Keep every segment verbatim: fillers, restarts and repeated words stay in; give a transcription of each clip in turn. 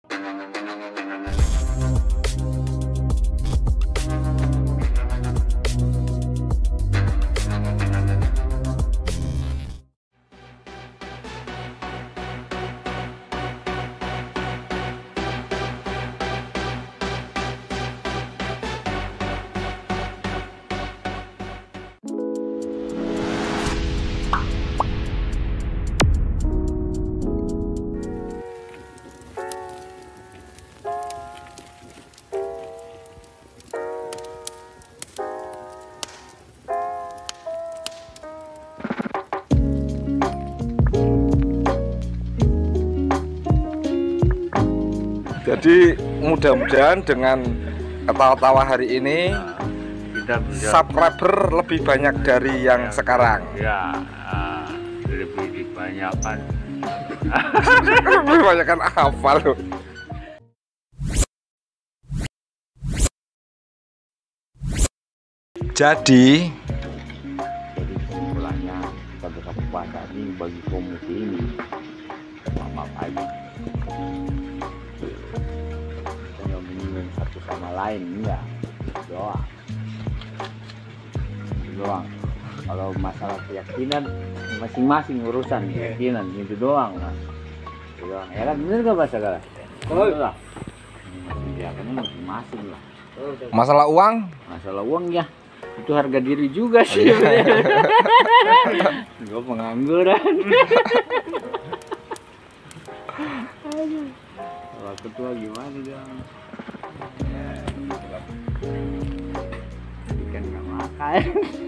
Jadi mudah-mudahan dengan ketawa-tawa hari ini kita bisa subscriber lebih banyak dari yang ya, sekarang. Ya, uh, lebih dibanyakan. Lebih banyakkan hafal loh. Jadi Jadi kesimpulannya pada puasa ini bagi kaum muslimin apa aja. Kita nggak menyinggung satu sama lain, enggak. Doa. Doang. Kalau masalah keyakinan masing-masing urusan keyakinan itu doang, mas. Itu doang. Ya kan bener nggak bahasa galah? Oh lah. Keyakinan masing-masing lah. masalah uang, Masalah uang ya. Itu harga diri juga sih. Oh, iya. Gue pengangguran. Kalau ketua gimana dong? Ikan nggak makan.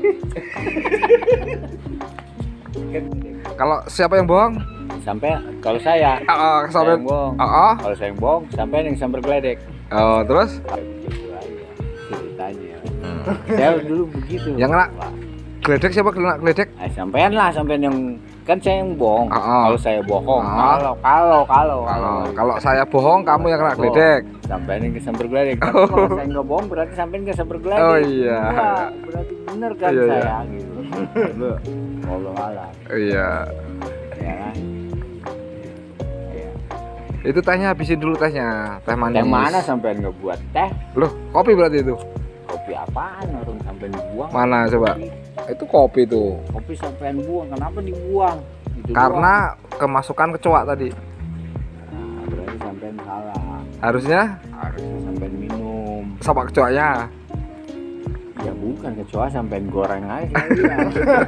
kalau siapa yang bohong? Sampai kalau saya, Oh, saya sampai yang bohong. oh, oh. Kalau saya yang bohong, sampai yang sambar geledek. Oh, terus Begitu aja ceritanya. Saya dulu begitu. Yang kena Pak. geledek siapa kena geledek? Nah, sampean lah, sampean yang kan saya yang bohong. Oh, oh. Kalau saya bohong, Oh. kalau kalau kalau kalau Oh, kalau saya bohong kamu yang kena geledek. Sampean yang kesambar geledek. Tapi kalau saya nggak bohong berarti sampean kesambar geledek. Oh, iya. Wah, berarti bener kan Iya, saya iya. gitu. Loh, Allah alam. Iya. Ya kan? Iya. Itu tehnya habisin dulu tehnya. Teh manis. Yang mana sampean nggak buat teh? Loh, kopi berarti itu. Kopi apaan orang sampean buang? Mana coba? Itu kopi tuh. Kopi sampean buang, kenapa dibuang? Itu Karena kemasukan kecoa tadi. doang. Nah, berarti sampean salah. Harusnya Harusnya sampean minum. sama kecoanya. Ya bukan kecoa, sampean goreng aja sekalian.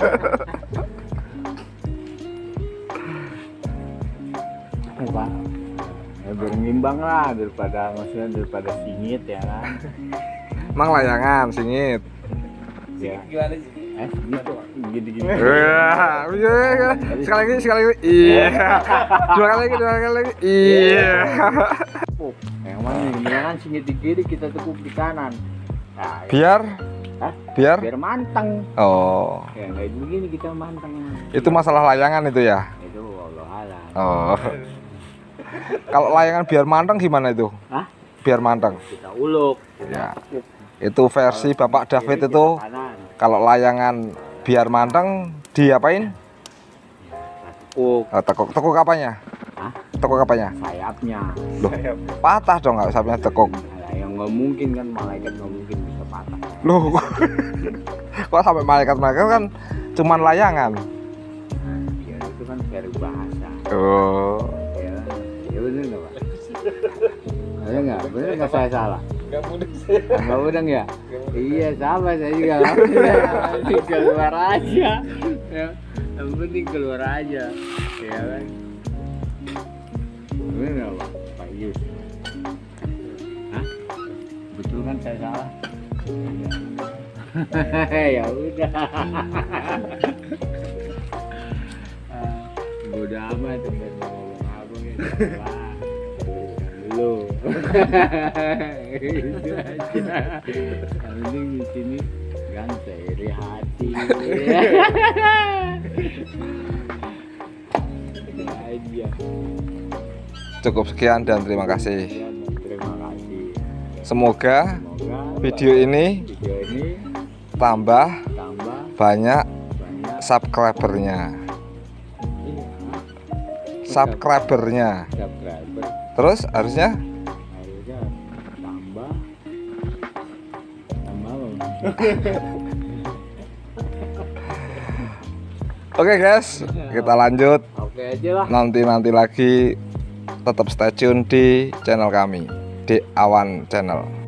Eh, Pak, ya berimbang lah daripada maksudnya daripada singit ya kan. Emang layangan singit. Ya. Gimana sih? Eh, gitu, gini-gini. Wah, iya. Sekali lagi, sekali lagi. Iya. Dua kali lagi, dua kali lagi. Iya. Oh, yang mana nih? Jangan singit di kiri, kita tekuk di kanan. Nah, ya. Biar Hah? biar Biar manteng. oh. Ya kayak begini kita manteng. Itu masalah layangan itu ya. Itu Allah alam. Oh. Kalau layangan biar manteng gimana itu? Hah? Biar manteng. Kita uluk. Ya. Itu versi Bapak David itu. Kanan. Kalau layangan biar manteng diapain? Tekuk. Oh, tekuk. Tekuk apanya? Hah? Tekuk apanya? Sayapnya. Loh, patah dong nggak sayapnya tekuk. Nah, yang nggak mungkin kan malaikat nggak mungkin bisa patah. Loh. Kok sampai malaikat-malaikat kan cuman layangan. Ya itu kan peribahasa. Oh. Ya, ya bener nggak Pak? Bener nggak? Bener nggak saya salah? Gak mudah sih. Nggak bener ya? Iya sama saya juga. Yang penting keluar aja. Ya, yang penting keluar aja. Ya kan? Bener nggak Pak? Pak Yus? Hah? Betul kan saya salah? Ya udah. Bodoh amat sampai ngomong apa gitu. Wah, dulu. Itu aja. Yang penting di sini kan seiri hati. Itu aja. Cukup sekian dan terima kasih. Ya, dan terima kasih. Semoga Semoga video ini video ini tambah tambah banyak banyak subscribernya. iya, Subscribernya. subscriber. Terus harusnya harusnya tambah tambah loh. Oke guys, kita lanjut. Oke aja lah. Nanti-nanti lagi tetap stay tune di channel kami, di Awan Channel.